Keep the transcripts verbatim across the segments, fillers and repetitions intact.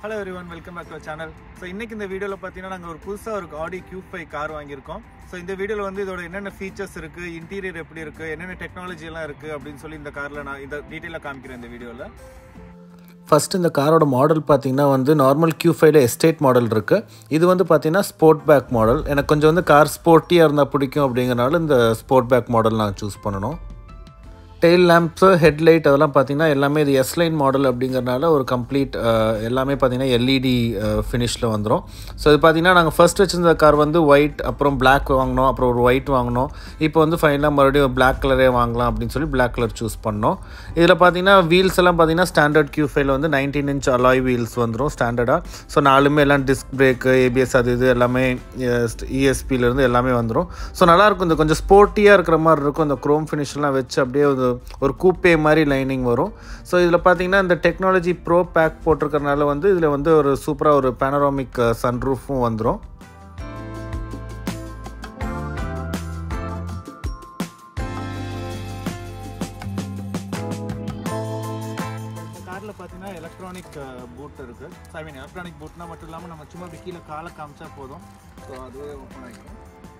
Hello everyone, welcome back to our channel. So இன்னைக்கு இந்த வீடியோல பாத்தீங்கன்னா நாங்க ஒரு புதுசா ஒரு Audi Q five கார் வாங்கியிருக்கோம். So இந்த வீடியோல வந்து இதோட என்னென்ன ஃபீச்சர்ஸ் இருக்கு, இன்டீரியர் எப்படி இருக்கு, என்னென்ன டெக்னாலஜி எல்லாம் இருக்கு அப்படினு சொல்லி இந்த கார்ல நான் இந்த டீடைலா காமிக்கிறேன் இந்த வீடியோல. ஃபர்ஸ்ட் இந்த காரோட மாடல் பார்த்தீங்கன்னா வந்து நார்மல் Q five ல எஸ்டேட் மாடல் இருக்குது. இது வந்து பார்த்தீங்கன்னா ஸ்போர்ட் பேக் மாடல். எனக்கு கொஞ்சம் வந்து கார் ஸ்போர்ட்டியாக இருந்தால் பிடிக்கும் அப்படிங்கிறனால இந்த ஸ்போர்ட் பேக் மாடல் நான் சூஸ் பண்ணணும். டெயில் லேம்ப்ஸு ஹெட்லைட் அதெல்லாம் பார்த்தீங்கன்னா எல்லாமே இது எஸ் லைன் மாடல் அப்படிங்கிறனால ஒரு கம்ப்ளீட் எல்லாமே பார்த்தீங்கன்னா எல்இடி ஃபினிஷில் வந்துடும். ஸோ இது பார்த்தீங்கன்னா நாங்கள் ஃபர்ஸ்ட் வச்சுருந்த கார் வந்து ஒயிட், அப்புறம் பிளாக் வாங்கினோம், அப்புறம் ஒரு ஒயிட் வாங்கினோம். இப்போ வந்து ஃபைனலாக மறுபடியும் பிளாக் கலரே வாங்கலாம் அப்படின்னு சொல்லி பிளாக் கலர் சூஸ் பண்ணோம். இதில் பார்த்தீங்கன்னா வீல்ஸ் எல்லாம் பார்த்தீங்கன்னா ஸ்டாண்டர்ட் Q five ல வந்து நைன்டீன் இன்ச் அலாய் வீல்ஸ் வந்துடும் ஸ்டாண்டர்டாக. ஸோ நாலுமே எல்லாம் டிஸ்க் பிரேக்கு, ஏபிஎஸ் அது இது எல்லாமே இஎஸ்பியிலேருந்து எல்லாமே வந்துடும். ஸோ நல்லாயிருக்கும், இந்த கொஞ்சம் ஸ்போர்ட்டியாக இருக்கிற மாதிரி இருக்கும். இந்த குரோம் ஃபினிஷ்லாம் வச்சு அப்படியே ஒரு கூப்பே மாதிரி லைனிங் வரும். ஸோ இதில் பார்த்தீங்கன்னா இந்த டெக்னாலஜி ப்ரோ பேக் போட்டிருக்கறனால வந்து இதில் வந்து ஒரு சூப்பராக ஒரு பேனராமிக் சன்ரூஃபும் வந்துடும். காரில் பார்த்தீங்கன்னா எலக்ட்ரானிக் பூட் இருக்குது. ஸோ ஐ மீன் எலக்ட்ரானிக் பூட்னா மட்டும் இல்லாமல் நம்ம சும்மா கீழே காலை காமிச்சா போதும். ஸோ அதுவே ஓப்பன் ஆகிடும்.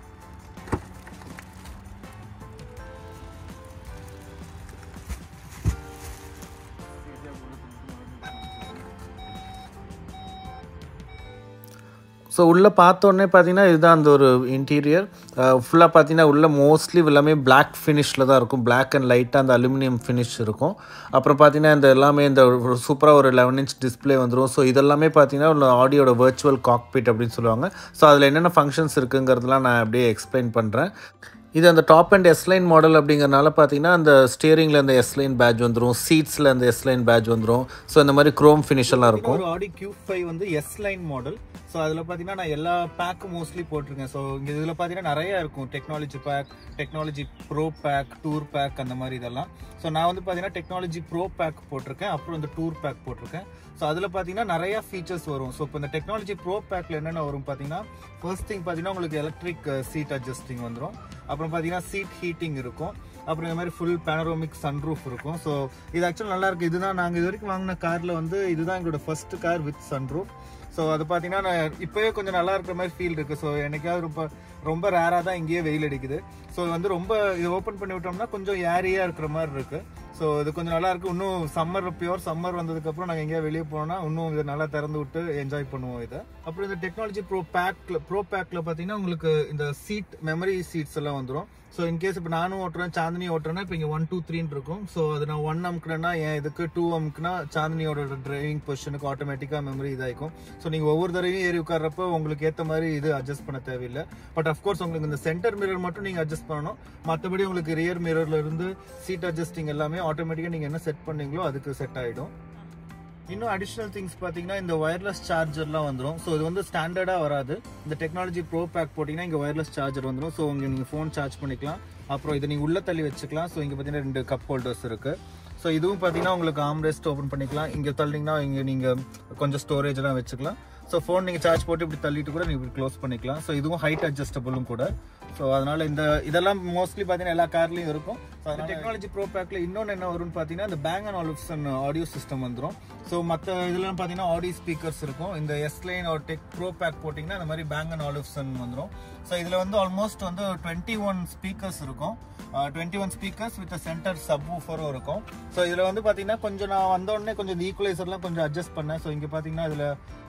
ஸோ உள்ளே பார்த்தோன்னே பார்த்தீங்கன்னா இதுதான் அந்த ஒரு இன்டீரியர். ஃபுல்லாக பார்த்தீங்கன்னா உள்ளே மோஸ்ட்லி எல்லாமே பிளாக் ஃபினிஷில் தான் இருக்கும். பிளாக் அண்ட் லைட்டாக அந்த அலுமினியம் ஃபினிஷ் இருக்கும். அப்புறம் பார்த்தீங்கன்னா இந்த எல்லாமே இந்த சூப்பராக ஒரு லெவன் இன்ச் டிஸ்பிளே வந்துடும். ஸோ இதெல்லாமே பார்த்தீங்கன்னா ஆடியோட வர்ச்சுவல் காக்பிட் அப்படின்னு சொல்லுவாங்க. ஸோ அதில் என்னென்ன ஃபங்க்ஷன்ஸ் இருக்குங்கிறதுலாம் நான் அப்படியே எக்ஸ்பிளைன் பண்ணுறேன். இது அந்த டாப் அண்ட் எஸ்லைன் மாடல் அப்படிங்கிறனால பார்த்தீங்கன்னா அந்த ஸ்டியரிங்கில் அந்த எஸ்லைன் பேட்ச் வந்துடும், சீட்ஸில் அந்த எஸ்லைன் பேட்ச் வந்துடும். ஸோ இந்த மாதிரி குரோம் ஃபினிஷ் எல்லாம் இருக்கும். ஒரு Audi Q five வந்து எஸ்லைன் மாடல். ஸோ அதில் பார்த்தீங்கன்னா நான் எல்லா பேக்கும் மோஸ்ட்லி போட்டிருக்கேன். ஸோ இங்கே இதில் பார்த்தீங்கன்னா நிறையா இருக்கும். Technology pack, technology pro pack, tour pack அந்த மாதிரி இதெல்லாம். ஸோ நான் வந்து பார்த்தீங்கன்னா டெக்னாலஜி ப்ரோ பேக் போட்டிருக்கேன், அப்புறம் இந்த டூர் பேக் போட்டிருக்கேன். ஸோ அதில் பார்த்தீங்கன்னா நிறையா ஃபீச்சர்ஸ் வரும். ஸோ இப்போ இந்த டெக்னாலஜி ப்ரோ பேக்கில் என்னென்ன வரும் பார்த்தீங்கன்னா, ஃபர்ஸ்ட் திங் பார்த்தீங்கன்னா உங்களுக்கு எலக்ட்ரிக் சீட் அட்ஜஸ்டிங் வந்துடும். அப்புறம் பார்த்தீங்கன்னா சீட் ஹீட்டிங் இருக்கும். அப்புறம் இந்த மாதிரி ஃபுல் பேனரோமிக் சன்ரூஃப் இருக்கும். ஸோ இது ஆக்சுவலாக நல்லா இருக்குது. இதுதான் நாங்கள் இது வரைக்கும் வாங்கின காரில் வந்து இதுதான் எங்களோட first car with sunroof. So அது பார்த்தீங்கன்னா நான் இப்போவே கொஞ்சம் நல்லா இருக்கிற மாதிரி ஃபீல் இருக்குது. ஸோ என்னைக்காவது ரொம்ப ரொம்ப ரேராக தான் இங்கேயே வெயில் அடிக்குது. ஸோ வந்து ரொம்ப இது ஓப்பன் பண்ணி விட்டோம்னா கொஞ்சம் ஏரியாக இருக்கிற மாதிரி இருக்குது. ஸோ இது கொஞ்சம் நல்லா இருக்குது. இன்னும் சம்மர் பியூர் சம்மர் வந்ததுக்கப்புறம் நாங்கள் எங்கேயா வெளியே போனோம்னா இன்னும் இதை நல்லா திறந்து விட்டு என்ஜாய் பண்ணுவோம் இதை. அப்புறம் இந்த டெக்னாலஜி ப்ரோ பேக்ல ப்ரோ பேக்கில் பார்த்தீங்கன்னா உங்களுக்கு இந்த சீட் மெமரி சீட்ஸ் எல்லாம் வந்துடும். ஸோ இன்கேஸ் இப்போ நானும் ஓட்டுறேன், சாந்தினி ஓட்டுறேன்னா இப்போ இங்கே ஒன் டூ த்ரீன்னு இருக்கும். ஸோ அது நான் ஒன் அமுக்குனா என் இதுக்கு, டூ அமுக்குனா சாந்தினியோட டிரைவிங் பொசிஷனுக்கு ஆட்டோமேட்டிக்காக மெமரி இதாகிக்கும். ஸோ நீங்கள் ஒவ்வொரு தடவையும் ஏறி உட்கார்றப்போ உங்களுக்கு ஏற்ற மாதிரி இது அட்ஜஸ்ட் பண்ண தேவையில்லை. பட் அஃப்கோர்ஸ் உங்களுக்கு இந்த சென்டர் மிரர் மட்டும் நீங்கள் அட்ஜஸ்ட் பண்ணணும். மற்றபடி உங்களுக்கு ரியர் மிரர்ல இருந்து சீட் அட்ஜஸ்டிங் எல்லாமே ஆட்டோமேட்டிக்காக நீங்கள் என்ன செட் பண்ணீங்களோ அதுக்கு செட் ஆகிடும். இன்னும் அடிஷ்னல் திங்ஸ் பார்த்தீங்கன்னா இந்த ஒயர்லெஸ் சார்ஜர்லாம் வந்துடும். ஸோ இது வந்து ஸ்டாண்டர்டாக வராது. இந்த டெக்னாலஜி ப்ரோ பேக் போட்டிங்கன்னா இங்கே ஒயர்லெஸ் சார்ஜர் வந்துடும். ஸோ இங்கே நீங்கள் ஃபோன் சார்ஜ் பண்ணிக்கலாம். அப்புறம் இதை நீங்கள் உள்ளே தள்ளி வச்சுக்கலாம். ஸோ இங்கே பார்த்தீங்கன்னா ரெண்டு கப் ஹோல்டர்ஸ் இருக்குது. ஸோ இதுவும் பார்த்தீங்கன்னா உங்களுக்கு ஆம்ரெஸ்ட் ஓப்பன் பண்ணிக்கலாம். இங்கே தள்ளிங்கன்னா இங்கே நீங்கள் கொஞ்சம் ஸ்டோரேஜ்லாம் வச்சுக்கலாம். ஸோ ஃபோன் நீங்கள் சார்ஜ் போட்டு இப்படி தள்ளிட்டு கூட நீங்கள் இப்படி க்ளோஸ் பண்ணிக்கலாம். ஸோ இதுவும் ஹைட் அட்ஜஸ்டபுளும் கூட. ஸோ அதனால் இந்த இதெல்லாம் மோஸ்ட்லி பார்த்தீங்கன்னா எல்லா கார்லையும் இருக்கும். ஸோ அதனால் டெக்னாலஜி ப்ரோ பேக்கில் இன்னொன்று என்ன வரும்னு பார்த்தீங்கன்னா இந்த Bang and Olufsen audio system வந்துடும். ஸோ மற்ற இதெல்லாம் பார்த்தீங்கன்னா ஆடியோ ஸ்பீக்கர்ஸ் இருக்கும். இந்த எஸ் லைன் ஒரு டெக் ப்ரோ பேக் போட்டிங்கன்னா இந்த மாதிரி பேங் அண்ட் ஆலிஃப்சன் வந்துடும். ஸோ இதில் வந்து ஆல்மோஸ்ட் வந்து டுவெண்ட்டி ஒன் ஸ்பீக்கர்ஸ் இருக்கும். Twenty one speakers with centre sub வூஃபரும் இருக்கும். ஸோ இதில் வந்து பார்த்தீங்கன்னா கொஞ்சம் நான் வந்த உடனே கொஞ்சம் இந்த ஈக்குவலைசர்லாம் கொஞ்சம் அட்ஜஸ்ட் பண்ணேன். ஸோ இங்கே பார்த்தீங்கன்னா இதில்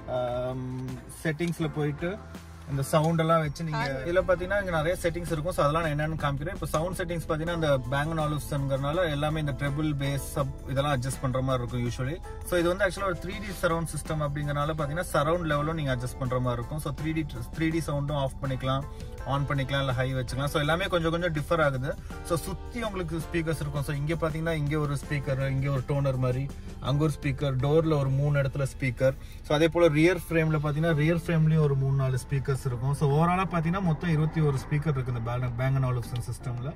செட்டிங்ஸில் போயிட்டு இந்த சவுண்ட் எல்லாம் வச்சு நீங்க இதுல பாத்தீங்கன்னா இங்க நிறைய செட்டிங்ஸ் இருக்கும். ஸோ அதெல்லாம் நான் என்னன்னு காமிக்கிறேன். இப்போ சவுண்ட் செட்டிங்ஸ் பாத்தீங்கன்னா இந்த பேங் அண்ட் ஆலிஃப்சன்ங்கறனால எல்லாமே இந்த ட்ரிபிள் பேஸ் சப் இதெல்லாம் அட்ஜஸ்ட் பண்ற மாதிரி இருக்கும் யூஸ்வலி. ஸோ இது வந்து ஆக்சுவலா ஒரு த்ரீ டி சரௌண்ட் சிஸ்டம் அப்படிங்கறனால பாத்தீங்கன்னா சரௌண்ட் லெவலும் நீங்க அட்ஜஸ்ட் பண்ற மாதிரி இருக்கும். So three D three D சவுண்டும் ஆஃப் பண்ணிக்கலாம், ஆன் பண்ணிக்கலாம், இல்லை ஹை வச்சுக்கலாம். ஸோ எல்லாமே கொஞ்சம் கொஞ்சம் டிஃபர் ஆகுது. ஸோ சுற்றி உங்களுக்கு ஸ்பீக்கர்ஸ் இருக்கும். ஸோ இங்கே பார்த்தீங்கன்னா இங்கே ஒரு ஸ்பீக்கர், இங்கே ஒரு டோனர் மாதிரி, அங்கே ஒரு ஸ்பீக்கர், டோரில் ஒரு மூணு இடத்துல ஸ்பீக்கர். ஸோ அதே போல் ரியர் ஃப்ரேமில் பார்த்தீங்கன்னா ரியர் ஃப்ரேம்லேயும் ஒரு மூணு நாலு ஸ்பீக்கர்ஸ் இருக்கும். ஸோ ஓவராலாக பார்த்தீங்கன்னா மொத்தம் இருபத்தி ஒரு ஸ்பீக்கர் இருக்குது இந்த பேங் பேங் அண்ட் ஆலிஃப்சன் சிஸ்டமில்.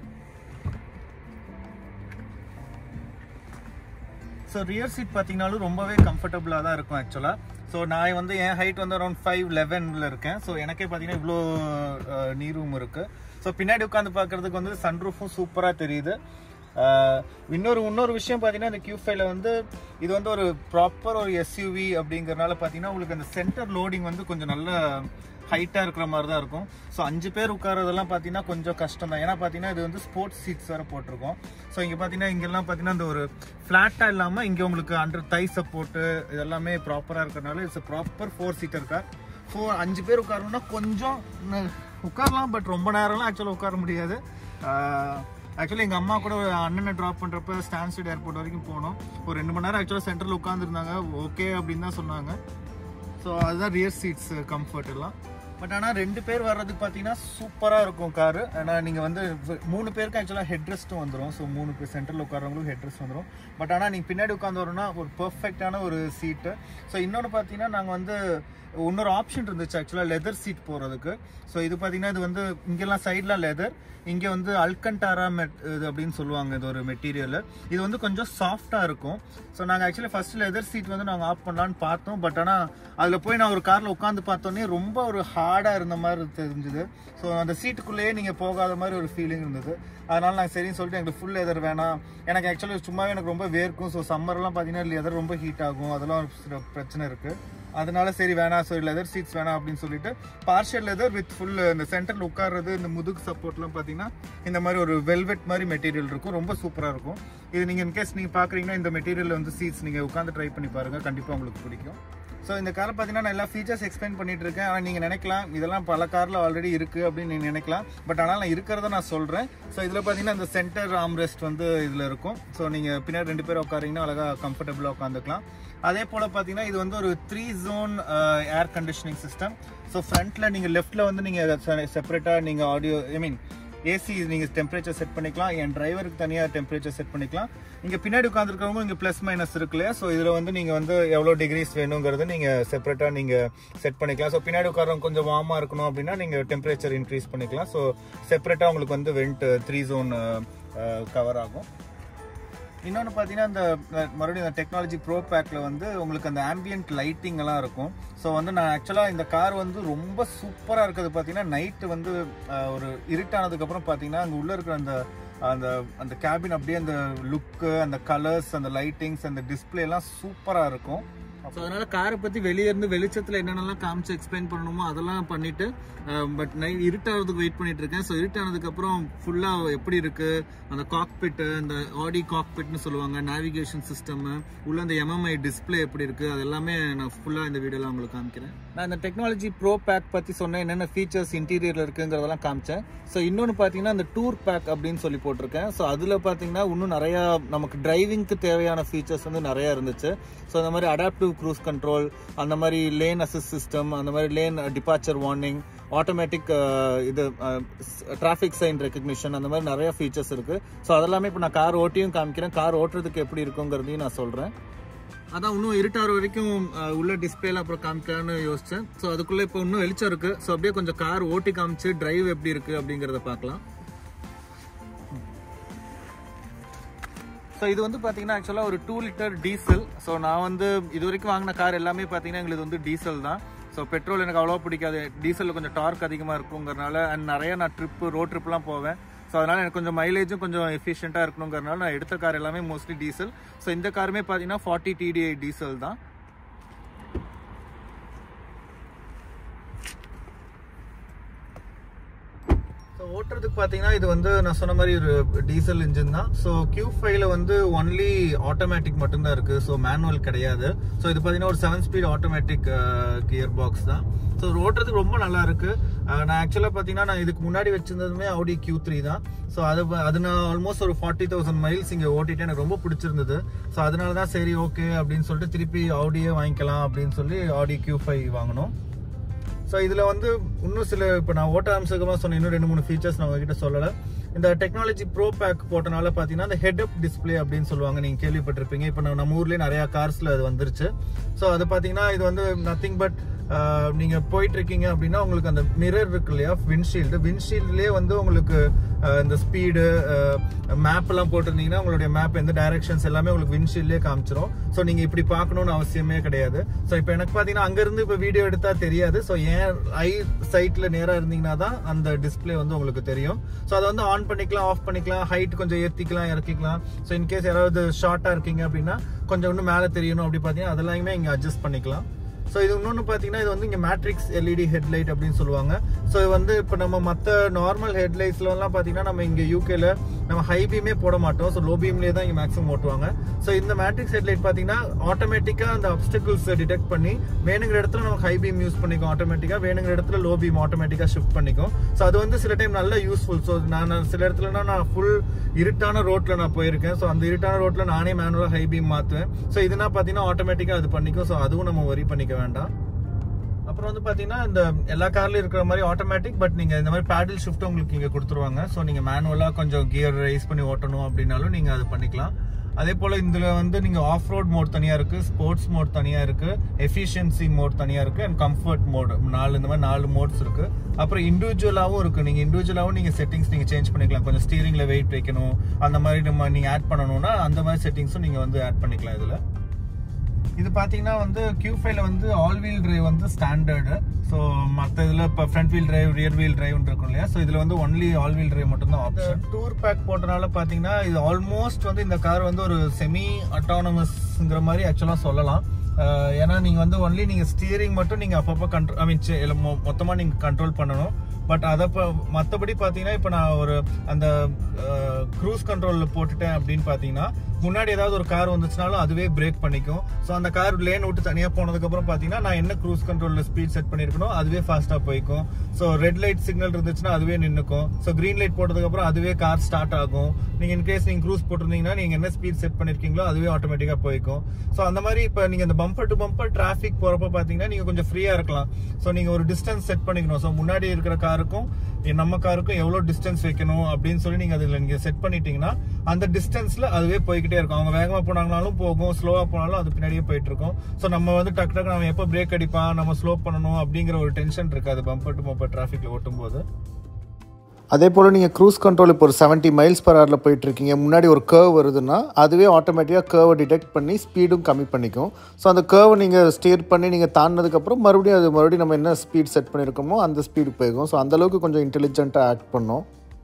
ஸோ ரியர் சீட் பார்த்தீங்கன்னாலும் ரொம்பவே கம்ஃபர்டபுளாக தான் இருக்கும் ஆக்சுவலாக. ஸோ நான் வந்து என் ஹைட் வந்து அரௌண்ட் ஃபைவ் லெவனில் இருக்கேன். ஸோ எனக்கே பார்த்தீங்கன்னா இவ்வளோ நீ ரூம் இருக்குது. ஸோ பின்னாடி உட்காந்து பார்க்குறதுக்கு வந்து சன்ரூஃபும் சூப்பராக தெரியுது. இன்னொரு இன்னொரு விஷயம் பார்த்தீங்கன்னா இந்த கியூ ஃபைவ்ல வந்து இது வந்து ஒரு ப்ராப்பர் ஒரு எஸ்யூவி அப்படிங்கிறனால பார்த்தீங்கன்னா உங்களுக்கு அந்த சென்டர் லோடிங் வந்து கொஞ்சம் நல்ல ஹைட்டாக இருக்கிற மாதிரி தான் இருக்கும். ஸோ அஞ்சு பேர் உட்காரதெல்லாம் பார்த்தீங்கன்னா கொஞ்சம் கஷ்டம் தான். ஏன்னா பார்த்தீங்கன்னா இது வந்து ஸ்போர்ட்ஸ் சீட்ஸ் வேறு போட்டிருக்கோம். ஸோ இங்கே பார்த்தீங்கன்னா இங்கெல்லாம் பார்த்தீங்கன்னா இந்த ஒரு ஃப்ளாட்டாக இல்லாமல் இங்கே உங்களுக்கு அண்டர் தை சப்போர்ட்டு இதெல்லாமே ப்ராப்பராக இருக்கிறனால it's proper four seater car. Four அஞ்சு பேர் உட்காரணும்னா கொஞ்சம் உட்காரலாம், பட் ரொம்ப நேரம்லாம் ஆக்சுவலாக உட்கார முடியாது. ஆக்சுவலி எங்கள் அம்மா கூட அண்ணனை ட்ராப் பண்ணுறப்ப ஸ்டான்ஸ்டட் ஏர்போர்ட் வரைக்கும் போனோம். ஒரு ரெண்டு மணி நேரம் ஆக்சுவலாக சென்டரில் உட்காந்துருந்தாங்க, ஓகே அப்படின்னு தான் சொன்னாங்க. ஸோ அதுதான் ரியர் சீட்ஸ் கம்ஃபர்ட் எல்லாம். பட் ஆனால் ரெண்டு பேர் வர்றதுக்கு பார்த்தீங்கன்னா சூப்பராக இருக்கும் காரு. ஆனால் நீங்கள் வந்து மூணு பேருக்கு ஆக்சுவலாக ஹெட் ரெஸ்ட்டும் வந்துடும். ஸோ மூணு பேர் சென்டரில் உட்காரவங்களுக்கும் ஹெட் ரெஸ்ட் வந்துடும். பட் ஆனால் நீங்கள் பின்னாடி உட்காந்து வரணும்னா ஒரு பர்ஃபெக்டான ஒரு சீட்டு. ஸோ இன்னொன்று பார்த்தீங்கன்னா நாங்கள் வந்து இன்னொரு ஆப்ஷன் இருந்துச்சு ஆக்சுவலாக லெதர் சீட் போகிறதுக்கு. ஸோ இது பார்த்தீங்கன்னா இது வந்து இங்கெல்லாம் சைட்லாம் லெதர், இங்கே வந்து அல்கண்டாரா மெட் இது அப்படின்னு சொல்லுவாங்க. இது ஒரு மெட்டீரியல், இது வந்து கொஞ்சம் சாஃப்டாக இருக்கும். ஸோ நாங்கள் ஆக்சுவலி ஃபர்ஸ்ட் லெதர் சீட் வந்து நாங்கள் ஆஃப் பண்ணலான்னு பார்த்தோம். பட் ஆனால் அதில் போய் நான் ஒரு காரில் உட்காந்து பார்த்தோன்னே ரொம்ப ஒரு ஹார்டாக இருந்த மாதிரி தெரிஞ்சுது. ஸோ அந்த சீட்டுக்குள்ளேயே நீங்கள் போகாத மாதிரி ஒரு ஃபீலிங் இருந்தது. அதனால நான் சரின்னு சொல்லிட்டு எனக்கு ஃபுல் லெதர் வேணாம். எனக்கு ஆக்சுவலி சும்மாவே எனக்கு ரொம்ப வேர்க்கும். ஸோ சம்மர்லாம் பார்த்தீங்கன்னா லெதர் ரொம்ப ஹீட் ஆகும், அதெல்லாம் ஒரு பிரச்சனை இருக்குது. அதனால சரி வேணாம், ஸோ லெதர் சீட்ஸ் வேணாம் அப்படின்னு சொல்லிட்டு பார்ஷியல் லெதர் வித் ஃபுல் இந்த சென்டரில் உட்கார்றது, இந்த முதுகு சப்போர்ட்லாம் பார்த்தீங்கன்னா இந்த மாதிரி ஒரு வெல்வெட் மாதிரி மெட்டீரியல் இருக்கும், ரொம்ப சூப்பராக இருக்கும். இது நீங்கள் இன்கேஸ் நீங்கள் பார்க்குறீங்கன்னா இந்த மெட்டீரியல் வந்து சீட்ஸ் நீங்கள் உட்காந்து ட்ரை பண்ணி பாருங்கள், கண்டிப்பாக உங்களுக்கு பிடிக்கும். ஸோ இந்த காரை பார்த்தீங்கன்னா நான் எல்லா ஃபீச்சர்ஸ் எக்ஸ்பிளைன் பண்ணிட்டு இருக்கேன். ஆனால் நீங்கள் நினைக்கலாம் இதெல்லாம் பல காரில் ஆல்ரெடி இருக்குது அப்படின்னு நீங்கள் நினைக்கலாம். பட் ஆனால் நான் இருக்கிறத நான் சொல்கிறேன். ஸோ இதில் பார்த்தீங்கன்னா இந்த சென்டர் ஆம்ரெஸ்ட் வந்து இதில் இருக்கும். ஸோ நீங்கள் பின்னாடி ரெண்டு பேர் உட்காரிங்கன்னா அழகாக கம்ஃபர்டபுளாக உட்காந்துக்கலாம். அதே போல் பார்த்தீங்கன்னா இது வந்து ஒரு three zone air conditioning system. So ஃப்ரண்ட்டில் நீங்கள் லெஃப்ட்டில் வந்து நீங்கள் செப்பரேட்டாக நீங்கள் ஆடியோ ஐ மீன் ஏசி நீங்கள் டெம்பரேச்சர் செட் பண்ணிக்கலாம். என் டிரைவருக்கு தனியாக டெம்பரேச்சர் செட் பண்ணிக்கலாம். இங்கே பின்னாடி உட்காந்துருக்கவங்க இங்கே ப்ளஸ் மைனஸ் இருக்கு இல்லையா. ஸோ இதில் வந்து நீங்கள் வந்து எவ்வளோ டிகிரிஸ் வேணுங்கிறது நீங்கள் செப்பரேட்டாக நீங்கள் செட் பண்ணிக்கலாம். ஸோ பின்னாடி உட்காரவங்க கொஞ்சம் வார்மாக இருக்கணும் அப்படின்னா நீங்கள் டெம்பரேச்சர் இன்க்ரீஸ் பண்ணிக்கலாம். ஸோ செப்பரேட்டாக உங்களுக்கு வந்து வெண்ட் த்ரீ ஜோன் கவர் ஆகும். இன்னொன்று பார்த்தீங்கன்னா இந்த மறுபடியும் இந்த டெக்னாலஜி ப்ரோ பேக்கில் வந்து உங்களுக்கு அந்த ஆம்பியன்ட் லைட்டிங் எல்லாம் இருக்கும். ஸோ வந்து நான் ஆக்சுவலாக இந்த கார் வந்து ரொம்ப சூப்பராக இருக்கிறது பார்த்தீங்கன்னா நைட்டு வந்து ஒரு இருட்டானதுக்கப்புறம் பார்த்தீங்கன்னா அங்கே உள்ளே இருக்கிற அந்த அந்த அந்த கேபின் அப்படியே அந்த லுக்கு, அந்த கலர்ஸ், அந்த லைட்டிங்ஸ், அந்த டிஸ்பிளே எல்லாம் சூப்பராக இருக்கும். ஸோ அதனால காரை பற்றி வெளியே இருந்து வெளிச்சத்தில் என்னென்னலாம் காமிச்சு எக்ஸ்பிளைன் பண்ணணுமோ அதெல்லாம் பண்ணிட்டு பட் நைட் இருட்டாகிறதுக்கு வெயிட் பண்ணிட்டு இருக்கேன். ஸோ இருட்டானதுக்கப்புறம் ஃபுல்லாக எப்படி இருக்கு அந்த காக்பிட்டு, அந்த ஆடி காக்பிட்னு சொல்லுவாங்க, நேவிகேஷன் சிஸ்டம் உள்ள அந்த எம்எம்ஐ டிஸ்பிளே எப்படி இருக்கு அது எல்லாமே நான் ஃபுல்லாக இந்த வீடியோவில் உங்களுக்கு காமிக்கிறேன். நான் இந்த டெக்னாலஜி ப்ரோ பேக் பற்றி சொன்னேன், என்னென்ன ஃபீச்சர்ஸ் இன்டீரியரில் இருக்குங்கிறதெல்லாம் காமிச்சேன். ஸோ இன்னொன்று பார்த்தீங்கன்னா இந்த டூர் பேக் அப்படின்னு சொல்லி போட்டிருக்கேன். ஸோ அதில் பார்த்தீங்கன்னா இன்னும் நிறையா நமக்கு டிரைவிங்க்கு தேவையான ஃபீச்சர்ஸ் வந்து நிறையா இருந்துச்சு. ஸோ அந்த மாதிரி அடாப்டிவ் க்ரூஸ் கண்ட்ரோல், அந்த மாதிரி லேன் அசிஸ்ட் சிஸ்டம், அந்த மாதிரி லேன் டிபார்ச்சர் வார்னிங், ஆட்டோமேட்டிக் இது டிராஃபிக் சைன் ரெக்கக்னிஷன், அந்த மாதிரி நிறைய ஃபீச்சர்ஸ் இருக்குது. ஸோ அதெல்லாமே இப்போ நான் கார் ஓட்டியும் காமிக்கிறேன், கார் ஓட்டுறதுக்கு எப்படி இருக்குங்கிறதையும் நான் சொல்கிறேன். அதான் இன்னும் இருட்டாறு வரைக்கும் உள்ள டிஸ்பிளேல அப்புறம் காமிக்கலான்னு யோசித்தேன். ஸோ அதுக்குள்ளே இப்போ இன்னும் வெளிச்சம் இருக்குது. ஸோ அப்படியே கொஞ்சம் கார் ஓட்டி காமிச்சு டிரைவ் எப்படி இருக்குது அப்படிங்கிறத பார்க்கலாம். ஸோ இது வந்து பார்த்தீங்கன்னா ஆக்சுவலாக ஒரு டூ லிட்டர் டீசல். ஸோ நான் வந்து இது வரைக்கும் வாங்கின கார் எல்லாமே பார்த்தீங்கன்னா எங்களுக்கு வந்து டீசல் தான். ஸோ பெட்ரோல் எனக்கு அவ்வளோ பிடிக்காது, டீசலில் கொஞ்சம் டார்க் அதிகமாக இருக்குங்கிறனால அண்ட் நிறைய நான் ட்ரிப்பு ரோட் ட்ரிப்லாம் போவேன். ஸோ அதனால் எனக்கு கொஞ்சம் மைலேஜும் கொஞ்சம் எஃபிஷியண்ட்டாக இருக்கணுங்கிறனால நான் எடுத்த கார் எல்லாமே மோஸ்ட்லி டீசல். ஸோ இந்த காருமே பார்த்தீங்கன்னா ஃபார்ட்டி டிடிஐ டீசல் தான். ஸோ ஓட்டுறதுக்கு பார்த்தீங்கன்னா இது வந்து நான் சொன்ன மாதிரி ஒரு டீசல் இன்ஜின் தான். ஸோ கியூ ஃபைவ்ல வந்து ஒன்லி ஆட்டோமேட்டிக் மட்டும்தான் இருக்குது, ஸோ மேனுவல் கிடையாது. ஸோ இது பார்த்தீங்கன்னா ஒரு seven speed automatic gear box தான். ஸோ ஓட்டுறதுக்கு ரொம்ப நல்லா இருக்கு. நான் ஆக்சுவலாக பார்த்தீங்கன்னா நான் இதுக்கு முன்னாடி வச்சிருந்ததுமே ஆடி கியூ த்ரீ தான். ஸோ அது அது நான் ஆல்மோஸ்ட் ஒரு ஃபார்ட்டி தௌசண்ட் மைல்ஸ் இங்கே ஓட்டிட்டு எனக்கு ரொம்ப பிடிச்சிருந்தது. ஸோ அதனால தான் சரி ஓகே அப்படின்னு சொல்லிட்டு திருப்பி ஆடியே வாங்கிக்கலாம் அப்படின்னு சொல்லி ஆடி கியூ ஃபைவ் வாங்கினோம். ஸோ இதில் வந்து இன்னும் சில இப்போ நான் ஓட்ட அம்சகமாக சொன்ன இன்னும் ரெண்டு மூணு ஃபீச்சர்ஸ் நான் உங்ககிட்ட சொல்லலை. இந்த டெக்னாலஜி ப்ரோ பேக் போட்டனால பார்த்தீங்கன்னா இந்த ஹெட் அப் டிஸ்பிளே அப்படின்னு சொல்லுவாங்க, நீங்கள் கேள்விப்பட்டிருப்பீங்க. இப்போ நம்ம ஊர்லேயே நிறையா கார்ஸில் அது வந்துருச்சு. ஸோ அது பார்த்தீங்கன்னா இது வந்து நத்திங் பட் நீங்கள் போயிட்டுருக்கீங்க அப்படின்னா உங்களுக்கு அந்த மிரர் இருக்கு இல்லையா, விண்ட்ஷீல்டு விண்ட்ஷீல்ட்லேயே வந்து உங்களுக்கு இந்த ஸ்பீடு மேப்லாம் போட்டிருந்தீங்கன்னா உங்களுடைய மேப் எந்த டைரக்ஷன்ஸ் எல்லாமே உங்களுக்கு விண்ட்ஷீல்ட்லேயே காமிச்சிரும். ஸோ நீங்கள் இப்படி பார்க்கணுன்னு அவசியமே கிடையாது. ஸோ இப்போ எனக்கு பார்த்தீங்கன்னா அங்கேருந்து இப்போ வீடியோ எடுத்தால் தெரியாது. ஸோ ஏன் ஐ சைட்டில் நேராக இருந்தீங்கன்னா தான் அந்த டிஸ்பிளே வந்து உங்களுக்கு தெரியும். ஸோ அதை வந்து ஆன் பண்ணிக்கலாம், ஆஃப் பண்ணிக்கலாம், ஹைட் கொஞ்சம் ஏற்றிக்கலாம், இறக்கிக்கலாம். ஸோ இன்கேஸ் யாராவது ஷார்ட்டாக இருக்கீங்க அப்படின்னா கொஞ்சம் இன்னும் மேலே தெரியணும் அப்படி பார்த்தீங்கன்னா அதெல்லாமே இங்கே அட்ஜஸ்ட் பண்ணிக்கலாம். ஸோ இது இன்னொன்று பார்த்தீங்கன்னா இது வந்து இங்கே மேட்ரிக்ஸ் எல்இடி ஹெட்லைட் அப்படின்னு சொல்லுவாங்க. ஸோ இது வந்து இப்போ நம்ம மற்ற நார்மல் ஹெட்லைட்ஸ்லாம் பார்த்தீங்கன்னா நம்ம இங்கே யூகேல நம்ம ஹை பீமே போட மாட்டோம். ஸோ லோ பீம்லேயே தான் இங்கே மேக்ஸிமம் ஓட்டுவாங்க. ஸோ இந்த மேட்ரிக்ஸ் ஹெட்லைட் பார்த்தீங்கன்னா ஆட்டோமேட்டிக்காக அந்த அப்டிகல்ஸை டிடெக்ட் பண்ணி வேணுங்கிற இடத்துல நம்ம ஹை பீம் யூஸ் பண்ணிக்கும், ஆட்டோமேட்டிக்காக வேணுங்கிற இடத்துல லோ பீம் ஆட்டோமேட்டிக்காக ஷிஃப்ட் பண்ணிக்கும். ஸோ அது வந்து சில டைம் நல்ல யூஸ்ஃபுல். ஸோ நான் சில இடத்துலனா நான் ஃபுல் இருட்டான ரோட்டில் நான் போயிருக்கேன். ஸோ அந்த இருட்டான ரோட்டில் நானே மேனுவலாக ஹை பீம் மாற்றுவேன். ஸோ இதுனா பார்த்தீங்கன்னா ஆட்டோமேட்டிக்காக அது பண்ணிக்கும். ஸோ அதுவும் நம்ம வரி பண்ணிக்க வேண்டாம். அப்புறம் வந்து பார்த்தீங்கன்னா இந்த எல்லா கார்லையும் இருக்கிற மாதிரி ஆட்டோமேட்டிக், பட் நீங்கள் இந்த மாதிரி பேடில் ஷிஃப்ட் உங்களுக்கு இங்கே கொடுத்துருவாங்க. ஸோ நீங்கள் மேனுவலாக கொஞ்சம் கியர் ரைஸ் பண்ணி ஓட்டணும் அப்படின்னாலும் நீங்கள் அது பண்ணிக்கலாம். அதே போல் இதில் வந்து நீங்கள் ஆஃப் ரோட் மோட் தனியாக இருக்குது, ஸ்போர்ட்ஸ் மோட் தனியாக இருக்குது, எஃபிஷியன்சி மோட் தனியாக இருக்குது, அண்ட் கம்ஃபர்ட் மோட் நாலு, இந்த மாதிரி நாலு மோட்ஸ் இருக்குது. அப்புறம் இண்டிவிஜுவலாகவும் இருக்குது. நீங்கள் இண்டிவிஜுவலாகவும் நீங்கள் செட்டிங்ஸ் நீங்கள் சேஞ்ச் பண்ணிக்கலாம். கொஞ்சம் ஸ்டீரிங்கில் வெயிட் வைக்கணும் அந்த மாதிரி நம்ம நீங்கள் ஆட் பண்ணணும்னா அந்த மாதிரி செட்டிங்ஸும் நீங்கள் வந்து ஆட் பண்ணிக்கலாம் இதில். இது பார்த்தீங்கன்னா வந்து கியூ ஃபைவ்ல வந்து ஆல் வீல் டிரைவ் வந்து ஸ்டாண்டர்டு. ஸோ மற்ற இதில் இப்போ front wheel drive, rear wheel டிரைவ்னு இருக்கும் இல்லையா. ஸோ இதில் வந்து ஒன்லி ஆல் வீல் டிரைவ் மட்டும்தான் ஆப்ஷன். டூர் பேக் போட்டனால பார்த்தீங்கன்னா இது ஆல்மோஸ்ட் வந்து இந்த கார் வந்து ஒரு செமி அட்டானமஸ்ங்கிற மாதிரி ஆக்சுவலாக சொல்லலாம். ஏன்னா நீங்கள் வந்து ஒன்லி நீங்கள் ஸ்டீரிங் மட்டும் நீங்கள் அப்பப்போ கண்ட்ரோல் ஐ மீன் மொத்தமாக நீங்கள் கண்ட்ரோல் பண்ணணும். பட் அதை இப்போ மற்றபடி பார்த்தீங்கன்னா இப்போ நான் ஒரு அந்த க்ரூஸ் கண்ட்ரோலில் போட்டுட்டேன் அப்படின்னு பார்த்தீங்கன்னா முன்னாடி ஏதாவது ஒரு கார் வந்துச்சுனாலும் அதுவே பிரேக் பண்ணிக்கும். ஸோ அந்த கார் லேன் விட்டு தனியாக போனதுக்கப்புறம் பார்த்தீங்கன்னா நான் என்ன க்ரூஸ் கண்ட்ரோலில் ஸ்பீட் செட் பண்ணியிருக்கணும் அதுவே ஃபாஸ்ட்டாக போய்க்கும். ஸோ ரெட் லைட் சிக்னல் இருந்துச்சுன்னா அதுவே நின்றுக்கும். ஸோ க்ரீன் லைட் போட்டதுக்கப்புறம் அதுவே கார் ஸ்டார்ட் ஆகும். நீங்கள் இன்கேஸ் நீங்கள் க்ரூஸ் போட்டிருந்தீங்கன்னா நீங்கள் என்ன ஸ்பீட் செட் பண்ணியிருக்கீங்களோ அதுவே ஆட்டோமேட்டிக்காக போய்க்கும். ஸோ அந்த மாதிரி இப்போ நீங்கள் இந்த பம்பர் டு பம்பர் டிராஃபிக் போகிறப்ப பார்த்தீங்கன்னா நீங்கள் கொஞ்சம் ஃப்ரீயாக இருக்கலாம். ஸோ நீங்கள் ஒரு டிஸ்டன்ஸ் செட் பண்ணிக்கணும். ஸோ முன்னாடி இருக்கிற காருக்கும் நம்ம காருக்கும் எவ்வளோ டிஸ்டன்ஸ் வைக்கணும் அப்படின்னு சொல்லி நீங்கள் அதில் நீங்கள் செட் பண்ணிட்டீங்கன்னா அந்த டிஸ்டன்ஸில் அதுவே போய்கிட்டே இருக்கும். அவங்க வேகமாக போனாங்கனாலும் போகும், ஸ்லோவாக போனாலும் அது பின்னாடியே போயிட்டு இருக்கும். ஸோ நம்ம வந்து டக்கு டக்கு நம்ம எப்போ பிரேக் அடிப்பான், நம்ம ஸ்லோ பண்ணணும் அப்படிங்கிற ஒரு டென்ஷன் இருக்காது பம்பர் டு பம்பர் டிராஃபிக்கில் ஓட்டும் போது. அதே போல் நீங்கள் க்ரூஸ் கண்ட்ரோல் இப்போ ஒரு செவன்ட்டி மைல்ஸ் பர் ஹவரில் போயிட்டுருக்கீங்க, முன்னாடி ஒரு கர்வ் வருதுன்னா அதுவே ஆட்டோமேட்டிக்காக கர்வை டிடெக்ட் பண்ணி ஸ்பீடும் கம்மி பண்ணிக்கும். ஸோ அந்த கர்வை நீங்கள் ஸ்டீர் பண்ணி நீங்கள் தாண்டினதுக்கப்புறம் மறுபடியும் அது மறுபடியும் நம்ம என்ன ஸ்பீட் செட் பண்ணியிருக்கோமோ அந்த ஸ்பீடு போய்க்கும். ஸோ அந்தளவுக்கு கொஞ்சம் இன்டெலிஜென்ட்டாக ஆக்ட் பண்ணோம்.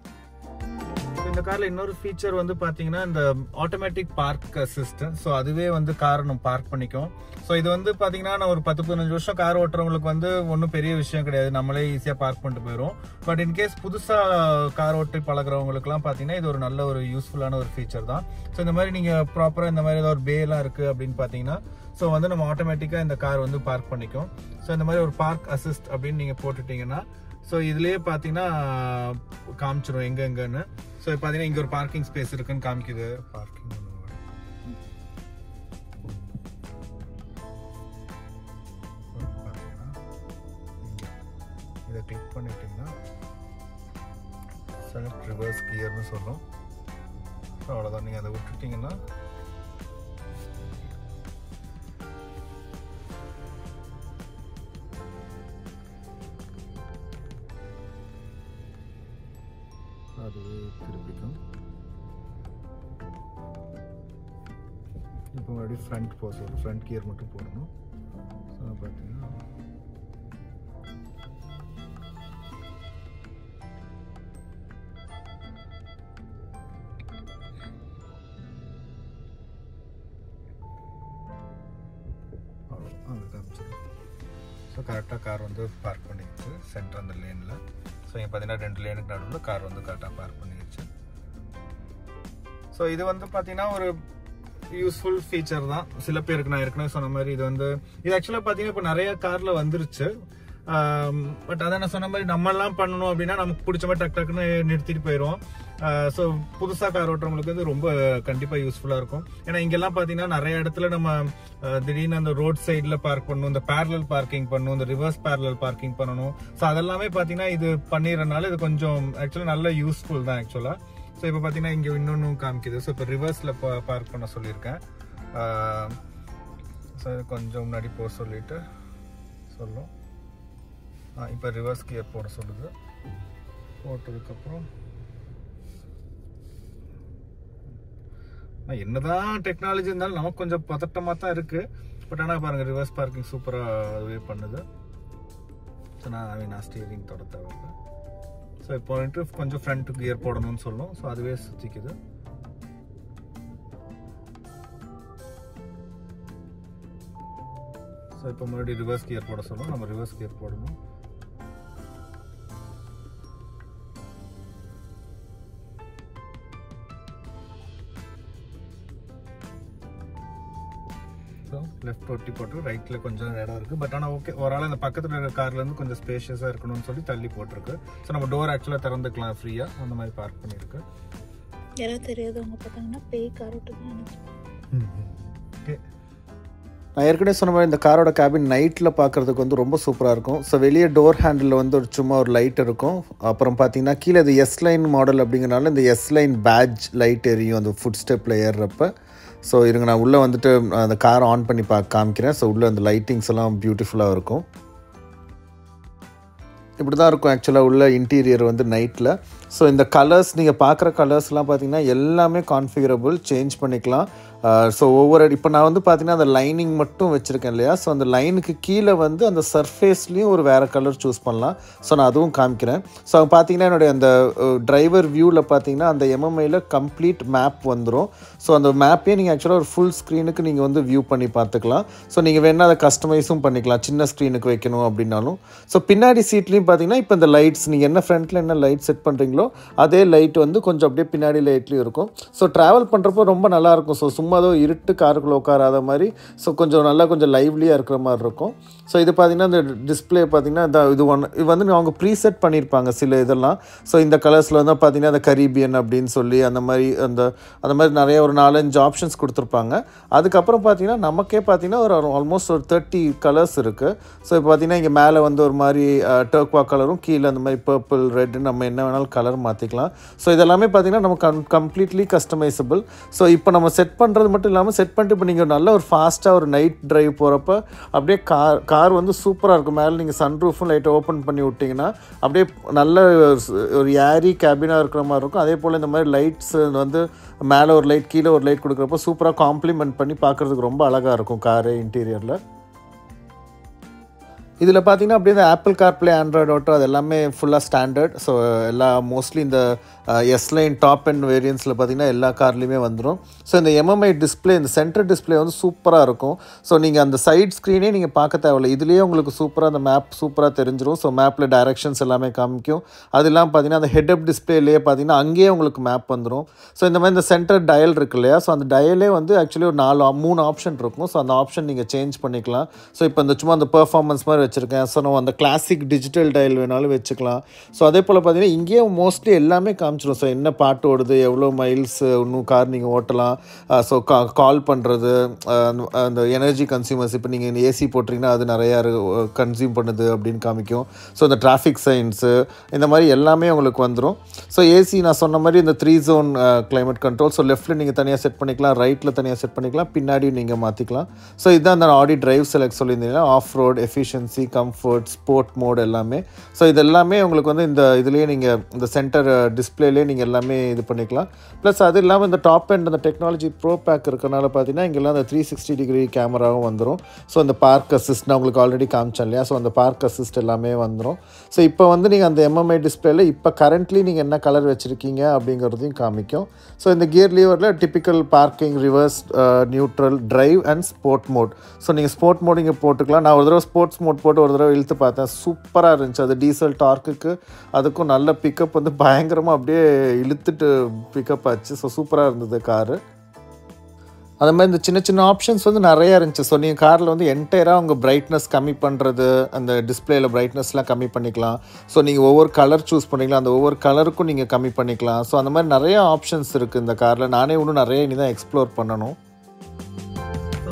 இந்த காரில் இன்னொரு ஃபீச்சர் வந்து பார்த்தீங்கன்னா இந்த ஆட்டோமேட்டிக் பார்க் அசிஸ்டன்ட். ஸோ அதுவே வந்து காரை நம்ம பார்க் பண்ணிக்கும். ஸோ இது வந்து பார்த்தீங்கன்னா நான் ஒரு பத்து பதினஞ்சு வருஷம் கார் ஓட்டுறவங்களுக்கு வந்து ஒன்றும் பெரிய விஷயம் கிடையாது, நம்மளே ஈஸியாக பார்க் பண்ணிட்டு போயிடும். பட் இன்கேஸ் புதுசாக கார் ஓட்டி பழகிறவங்களுக்குலாம் பார்த்தீங்கன்னா இது ஒரு நல்ல ஒரு யூஸ்ஃபுல்லான ஒரு ஃபீச்சர் தான். ஸோ இந்த மாதிரி நீங்கள் ப்ராப்பராக இந்த மாதிரி ஏதாவது ஒரு பேலாம் இருக்குது அப்படின்னு பார்த்தீங்கன்னா ஸோ வந்து நம்ம ஆட்டோமேட்டிக்காக இந்த கார் வந்து பார்க் பண்ணிக்கும். ஸோ இந்த மாதிரி ஒரு பார்க் அசிஸ்ட் அப்படின்னு நீங்கள் போட்டுட்டீங்கன்னா ஸோ இதுலேயே பார்த்தீங்கன்னா காமிச்சிடும் எங்கே எங்கன்னு. ஸோ பார்த்தீங்கன்னா இங்கே ஒரு பார்க்கிங் ஸ்பேஸ் இருக்குன்னு காமிக்குது. பார்க்கிங் இதை கிளிக் பண்ணிட்டீங்கன்னா செலக்ட் ரிவர்ஸ் கியர்னு சொல்லும். ஸோ அவ்வளோதான், நீங்கள் அதை விட்டுட்டிங்கன்னா அதுவே திருப்பிக்கும். இப்போ மறுபடியும் ஃப்ரண்ட் போக சொல்லும், ஃப்ரண்ட் கியர் மட்டும் போடணும். ஸோ பார்த்தீங்கன்னா அது காமிச்சிடும். ஸோ கரெக்டாக கார் வந்து பார்க் பண்ணிடுச்சு சென்டர் அந்த லேனில். ஸோ இங்கே பார்த்தீங்கன்னா ரெண்டு லேனுக்கு நடுவில் கார் வந்து கரெக்டாக பார்க் பண்ணிடுச்சு. ஸோ இது வந்து பார்த்தீங்கன்னா ஒரு யூஸ்ஃபுல் ஃபீச்சர் தான் சில பேருக்கு. நான் ஏற்கனவே சொன்ன மாதிரி இது வந்து இது ஆக்சுவலாக பார்த்தீங்கன்னா இப்போ நிறைய காரில் வந்துருச்சு. பட் அதான் நான் சொன்ன மாதிரி நம்மெல்லாம் பண்ணணும் அப்படின்னா நமக்கு பிடிச்ச மாதிரி டக் டக்குன்னு நிறுத்திட்டு போயிடுவோம். ஸோ புதுசாக கார் ஓட்டுறவங்களுக்கு வந்து ரொம்ப கண்டிப்பாக யூஸ்ஃபுல்லாக இருக்கும். ஏன்னா இங்கெல்லாம் பார்த்தீங்கன்னா நிறைய இடத்துல நம்ம திடீர்னு அந்த ரோட் சைடில் பார்க் பண்ணணும், இந்த பேரலல் பார்க்கிங் பண்ணணும், இந்த ரிவர்ஸ் பேரலல் பார்க்கிங் பண்ணணும். ஸோ அதெல்லாமே பார்த்தீங்கன்னா இது பண்ணிடுறதுனால இது கொஞ்சம் ஆக்சுவலாக நல்ல யூஸ்ஃபுல் தான் ஆக்சுவலாக. ஸோ இப்போ பார்த்தீங்கன்னா இங்கே இன்னொன்று காமிக்குது. ஸோ இப்போ ரிவர்ஸில் பார்க் பண்ண சொல்லியிருக்கேன். ஸோ கொஞ்சம் முன்னாடி போக சொல்லிட்டு சொல்லும். இப்போ ரிவர்ஸ் கியர் போட சொல்லுது. போட்டதுக்கப்புறம் என்னதான் டெக்னாலஜி இருந்தாலும் நமக்கு கொஞ்சம் பதட்டமாக தான் இருக்குது. பட் ஆனால் பாருங்கள் ரிவர்ஸ் பார்க்கிங் சூப்பராக அதுவே பண்ணுது. ஸோ நான் ஐ மீன் நான் ஸ்டீரிங் தொட தேவையில்லை. ஸோ இப்போ வந்துட்டு கொஞ்சம் ஃப்ரண்ட் கியர் போடணும்னு சொல்லும். ஸோ அதுவே சுற்றிக்குது. ஸோ இப்போ மறுபடியும் ரிவர்ஸ் கியர் போட சொல்லும். நம்ம ரிவர்ஸ் கியர் போடணும். ஸோ லெஃப்ட் ஒட்டி போட்டு ரைட்டில் கொஞ்சம் இடம் இருக்குது. பட் ஆனால் ஓகே ஓவரால் இந்த பக்கத்தில் இருக்கிற கார்லேருந்து கொஞ்சம் ஸ்பேஷியஸாக இருக்கணும்னு சொல்லி தள்ளி போட்டிருக்கு. ஸோ நம்ம டோர் ஆக்சுவலாக திறந்துக்கலாம் ஃப்ரீயாக. அந்த மாதிரி பார்க் பண்ணியிருக்கு. யாராவது தெரியாதவங்க பார்த்தாங்கன்னா பேய் கார் ஓட்டுதான். ஓகே, நான் ஏற்கனவே சொன்ன மாதிரி இந்த காரோட கேபின் நைட்டில் பார்க்குறதுக்கு வந்து ரொம்ப சூப்பராக இருக்கும். ஸோ வெளியே டோர் ஹேண்டில் வந்து ஒரு சும்மா ஒரு லைட் இருக்கும். அப்புறம் பார்த்தீங்கன்னா கீழே இது எஸ் லைன் மாடல் அப்படிங்கிறனால இந்த எஸ் லைன் பேட்ச் லைட் எரியும் அந்த ஃபுட் ஸ்டெப்பில் ஏறுறப்ப. ஸோ இருங்க நான் உள்ளே வந்துட்டு அந்த காரை ஆன் பண்ணி பா காமிக்கிறேன். ஸோ உள்ளே அந்த லைட்டிங்ஸ் எல்லாம் பியூட்டிஃபுல்லாக இருக்கும். இப்படி தான் இருக்கும் ஆக்சுவலாக உள்ள இன்டீரியர் வந்து நைட்டில். ஸோ இந்த கலர்ஸ் நீங்கள் பார்க்குற கலர்ஸ்லாம் பார்த்தீங்கன்னா எல்லாமே கான்ஃபிகரபிள், சேஞ்ச் பண்ணிக்கலாம். ஸோ ஒவ்வொரு இப்போ நான் வந்து பார்த்தீங்கன்னா அந்த லைனிங் மட்டும் வச்சுருக்கேன் இல்லையா. ஸோ அந்த லைனுக்கு கீழே வந்து அந்த சர்ஃபேஸ்லேயும் ஒரு வேறு கலர் சூஸ் பண்ணலாம். ஸோ நான் அதுவும் காமிக்கிறேன். ஸோ பார்த்தீங்கன்னா என்னுடைய அந்த டிரைவர் வியூவில் பார்த்தீங்கன்னா அந்த எம்எம்ஐயில் கம்ப்ளீட் மேப் வந்துடும். ஸோ அந்த மேப்பே நீங்கள் ஆக்சுவலாக ஒரு ஃபுல் ஸ்க்ரீனுக்கு நீங்கள் வந்து வியூ பண்ணி பார்த்துக்கலாம். ஸோ நீங்கள் வேணால் அதை கஸ்டமைஸும் பண்ணிக்கலாம், சின்ன ஸ்க்ரீனுக்கு வைக்கணும் அப்படின்னாலும். ஸோ பின்னாடி சீட்லேயும் பார்த்தீங்கன்னா இப்போ இந்த லைட்ஸ் நீங்கள் என்ன ஃப்ரண்ட்டில் என்ன லைட் செட் பண்ணுறீங்களோ அதே லைட் வந்து கொஞ்சம் அப்படியே பின்னாடி லைட்லேயும் இருக்கும். ஸோ ட்ராவல் பண்ணுறப்போ ரொம்ப நல்லாயிருக்கும். ஸோ சும்மா அதோ இருட்டு காருக்குள்ளே உட்காராத மாதிரி ஸோ கொஞ்சம் நல்லா கொஞ்சம் லைவ்லியாக இருக்கிற மாதிரி இருக்கும். ஸோ இது பார்த்திங்கன்னா இந்த டிஸ்பிளே பார்த்திங்கன்னா இந்த இது ஒன்று இது வந்து அவங்க ப்ரீசெட் பண்ணியிருப்பாங்க சில இதெல்லாம். ஸோ இந்த கலர்ஸில் வந்து பார்த்திங்கன்னா அந்த கரீபியன் அப்படின்னு சொல்லி அந்த மாதிரி அந்த அந்த மாதிரி நிறைய ஒரு நாலஞ்சு ஆப்ஷன்ஸ் கொடுத்துருப்பாங்க. அதுக்கப்புறம் பார்த்திங்கன்னா நமக்கே பார்த்திங்கன்னா ஒரு ஆல்மோஸ்ட் ஒரு தேர்ட்டி கலர்ஸ் இருக்குது. ஸோ இப்போ பார்த்திங்கன்னா இங்கே மேலே வந்து ஒரு மாதிரி டர்க்வா கலரும் கீழே அந்த மாதிரி பர்பிள் ரெட் நம்ம என்ன வேணாலும் கலர் மாற்றிக்கலாம். ஸோ இதெல்லாமே பார்த்திங்கன்னா நம்ம கம் கம்ப்ளீட்லி கஸ்டமைசபிள். ஸோ இப்போ நம்ம செட் பண்ணுறது மட்டும் இல்லாமல் செட் பண்ணிட்டு இப்போ நீங்கள் நல்ல ஒரு ஃபாஸ்ட்டாக ஒரு நைட் ட்ரைவ் போகிறப்ப அப்படியே கார் கார் வந்து சூப்பராக இருக்கும். மேலே நீங்கள் சன்ரூஃபும் லைட்டை ஓப்பன் பண்ணி விட்டிங்கன்னா அப்படியே நல்ல ஒரு ஏரி கேபினாக இருக்கிற மாதிரி இருக்கும். அதே போல் இந்த மாதிரி லைட்ஸ் வந்து மேலே ஒரு லைட் கீழே ஒரு லைட் கொடுக்குறப்போ சூப்பராக காம்ப்ளிமெண்ட் பண்ணி பார்க்குறதுக்கு ரொம்ப அழகாக இருக்கும் காரு இன்டீரியரில். இதில் பார்த்தீங்கன்னா அப்படியே இந்த ஆப்பிள் கார்ப்ளே, ஆண்ட்ராய்டு ஆட்டோ அது எல்லாமே ஃபுல்லாக ஸ்டாண்டர்ட். ஸோ எல்லா மோஸ்ட்லி இந்த எஸ் லைன் டாப் அண்ட் வேரியன்ஸில் பார்த்திங்கன்னா எல்லா கார்லேயுமே வந்துடும். ஸோ இந்த எம்எம்ஐ டிஸ்பிளே இந்த சென்டர் டிஸ்பிளே வந்து சூப்பராக இருக்கும். ஸோ நீங்கள் அந்த சைட் ஸ்க்ரீனே நீங்கள் பார்க்க தேவையில்லை, இதுலேயே உங்களுக்கு சூப்பராக அந்த மேப் சூப்பராக தெரிஞ்சிடும். ஸோ மேப்பில் டைரக்ஷன்ஸ் எல்லாமே காமிக்கும். அது இல்லாமல் பார்த்தீங்கன்னா அந்த ஹெட்அப் டிஸ்பிளேலேயே பார்த்தீங்கன்னா அங்கேயே உங்களுக்கு மேப் வந்துடும். ஸோ இந்த மாதிரி இந்த சென்டர் டயல் இருக்கு இல்லையா. ஸோ அந்த டயலே வந்து ஆக்சுவலி ஒரு நாலு மூணு ஆப்ஷன் இருக்கும். ஸோ அந்த ஆப்ஷன் நீங்கள் சேஞ்ச் பண்ணிக்கலாம். ஸோ இப்போ இந்த சும்மா அந்த பெர்ஃபார்மன்ஸ் மாதிரி வச்சுருக்கேன். ஸோ நம்ம அந்த கிளாசிக் டிஜிட்டல் டயல் வேணாலும் வச்சுக்கலாம். ஸோ அதே போல் பார்த்தீங்கன்னா இங்கேயே மோஸ்ட்லி எல்லாமே காமிச்சிடும். ஸோ என்ன பாட்டு ஓடுது, எவ்வளோ மைல்ஸ் இன்னும் கார் நீங்கள் ஓட்டலாம். ஸோ கா கால் பண்ணுறது, அந்த எனர்ஜி கன்சியூமர்ஸ் இப்போ நீங்கள் ஏசி போட்டிங்கன்னா அது நிறையா கன்சியூம் பண்ணுது அப்படின்னு காமிக்கும். ஸோ இந்த டிராஃபிக் சைன்ஸு இந்த மாதிரி எல்லாமே உங்களுக்கு வந்துடும். ஸோ ஏசி நான் சொன்ன மாதிரி இந்த three zone climate control. So லெஃப்ட்டில் நீங்கள் தனியாக செட் பண்ணிக்கலாம், ரைட்டில் தனியாக செட் பண்ணிக்கலாம், பின்னாடியும் நீங்கள் மாற்றிக்கலாம். ஸோ இதுதான் அந்த ஆடி டிரைவ் செலக்ட் சொல்லியிருந்தீங்கன்னா off road, efficiency, comfort, sport mode எல்லாமே. ஸோ இது எல்லாமே உங்களுக்கு வந்து இந்த இதுலேயே நீங்கள் இந்த சென்டர் டிஸ்பிளேலேயே நீங்கள் எல்லாமே இது பண்ணிக்கலாம். ப்ளஸ் அது இல்லாமல் இந்த டாப் அண்ட் அந்த டெக்னாலஜி ப்ரோ பேக் இருக்கிறனால பார்த்தீங்கன்னா இங்கெல்லாம் அந்த த்ரீ சிக்ஸ்டி டிகிரி கேமராவும் வந்துடும். ஸோ அந்த பார்க் அசிஸ்ட் நான் உங்களுக்கு ஆல்ரெடி காமிச்சேன் இல்லையா. ஸோ அந்த பார்க் அசிஸ்ட் எல்லாமே வந்துடும். ஸோ இப்போ வந்து நீங்கள் அந்த எம்எம்ஐ டிஸ்பிளேல இப்போ கரண்ட்லி நீங்கள் என்ன கலர் வச்சுருக்கீங்க அப்படிங்கிறதையும் காமிக்கும். ஸோ இந்த கியர் லீவரில் typical parking, reverse, neutral, drive and sport mode. So நீங்கள் ஸ்போர்ட் மோட் இங்கே போட்டுக்கலாம். நான் ஒரு தடவை ஸ்போர்ட்ஸ் மோட் போட்டு ஒரு தடவை இழுத்து பார்த்தேன், சூப்பராக இருந்துச்சு. அது டீசல் டார்க்குக்கு அதுக்கும் நல்ல பிக்கப் வந்து பயங்கரமாக அப்படியே இழுத்துட்டு பிக்கப் ஆச்சு. ஸோ சூப்பராக இருந்தது காரு. அது மாதிரி இந்த சின்ன சின்ன ஆப்ஷன்ஸ் வந்து நிறையா இருந்துச்சு. ஸோ நீங்கள் காரில் வந்து என்டையராக உங்கள் பிரைட்னஸ் கம்மி பண்ணுறது, அந்த டிஸ்பிளேயில் பிரைட்னஸ்லாம் கம்மி பண்ணிக்கலாம். ஸோ நீங்கள் ஒவ்வொரு கலர் சூஸ் பண்ணிக்கலாம், அந்த ஒவ்வொரு கலருக்கும் நீங்கள் கம்மி பண்ணிக்கலாம். ஸோ அந்த மாதிரி நிறைய ஆப்ஷன்ஸ் இருக்குது இந்த காரில். நானே இன்னும் நிறைய இனி தான் எக்ஸ்ப்ளோர் பண்ணணும். ஸோ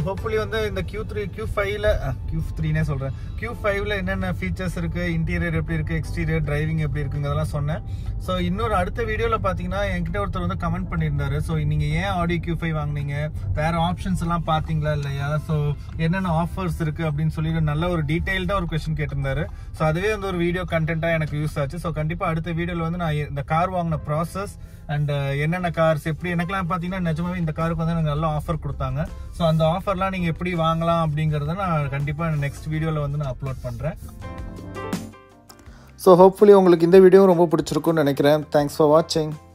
ஹோப்ஃபுல்லி வந்து இந்த Q த்ரீ Q ஃபைவ்ல Q த்ரீனே சொல்கிறேன் Q ஃபைவ்ல என்னென்ன ஃபீச்சர்ஸ் இருக்குது, இன்டீரியர் எப்படி இருக்குது, எக்ஸ்டீரியர் டிரைவிங் எப்படி இருக்குங்கிறதெல்லாம் சொன்னேன். ஸோ இன்னொரு அடுத்த வீடியோவில் பார்த்தீங்கன்னா என்கிட்ட ஒருத்தர் வந்து கமெண்ட் பண்ணியிருந்தாரு. ஸோ நீங்கள் ஏன் ஆடி Q ஃபைவ் வாங்கினீங்க, வேறு ஆப்ஷன்ஸ் எல்லாம் பார்த்தீங்களா இல்லையா, ஸோ என்னென்ன ஆஃபர்ஸ் இருக்குது அப்படின்னு சொல்லிட்டு நல்ல ஒரு டீட்டெயில்டாக ஒரு கொஸ்டின் கேட்டிருந்தாரு. ஸோ அதுவே வந்து ஒரு வீடியோ கண்டென்ட்டாக எனக்கு யூஸ் ஆச்சு. ஸோ கண்டிப்பாக அடுத்த வீடியோவில் வந்து நான் இந்த கார் வாங்கின ப்ராசஸ் அண்ட் என்னென்ன கார்ஸ் எப்படி எனக்குலாம் பார்த்தீங்கன்னா நிஜமாவே இந்த காருக்கு வந்து எனக்கு நல்ல ஆஃபர் கொடுத்தாங்க. ஸோ அந்த ஆஃபர்லாம் நீங்கள் எப்படி வாங்கலாம் அப்படிங்கிறத நான் கண்டிப்பாக நெக்ஸ்ட் வீடியோவில் வந்து நான் அப்லோட் பண்ணுறேன். ஸோ ஹோப்ஃபுல்லி உங்களுக்கு இந்த வீடியோ ரொம்ப பிடிச்சிருக்குன்னு நினைக்கிறேன். தேங்க்ஸ் ஃபார் வாட்சிங்.